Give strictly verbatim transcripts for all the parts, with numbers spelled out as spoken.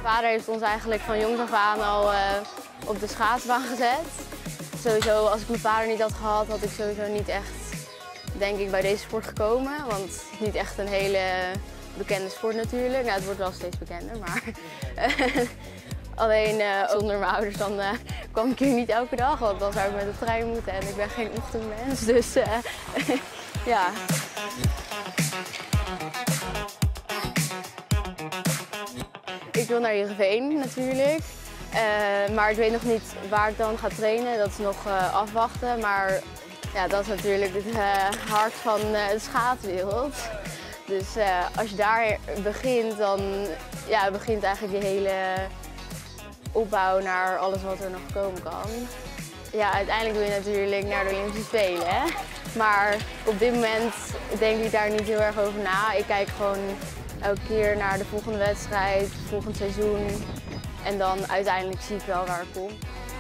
Mijn vader heeft ons eigenlijk van jongs af aan al uh, op de schaatsbaan gezet. Sowieso, als ik mijn vader niet had gehad, had ik sowieso niet echt, denk ik, bij deze sport gekomen. Want het is niet echt een hele bekende sport natuurlijk. Nou, het wordt wel steeds bekender, maar alleen uh, zonder mijn ouders dan uh, kwam ik hier niet elke dag. Want dan zou ik met de trein moeten en ik ben geen ochtendmens. Dus uh, ja. Ik wil naar Heerenveen natuurlijk, uh, maar ik weet nog niet waar ik dan ga trainen. Dat is nog uh, afwachten, maar ja, dat is natuurlijk het uh, hart van uh, de schaatswereld. Dus uh, als je daar begint, dan ja, begint eigenlijk je hele opbouw naar alles wat er nog komen kan. Ja, uiteindelijk wil je natuurlijk naar de Olympische Spelen, hè? Maar op dit moment denk ik daar niet heel erg over na. Ik kijk gewoon elke keer naar de volgende wedstrijd, volgend seizoen. En dan uiteindelijk zie ik wel waar ik kom.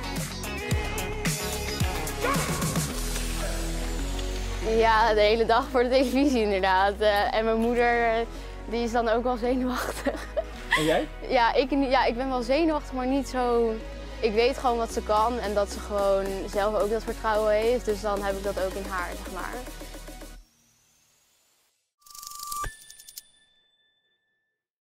Ja, de hele dag voor de televisie inderdaad. Uh, en mijn moeder, uh, die is dan ook wel zenuwachtig. En jij? Ja ik, ja, ik ben wel zenuwachtig, maar niet zo... Ik weet gewoon wat ze kan en dat ze gewoon zelf ook dat vertrouwen heeft. Dus dan heb ik dat ook in haar, zeg maar.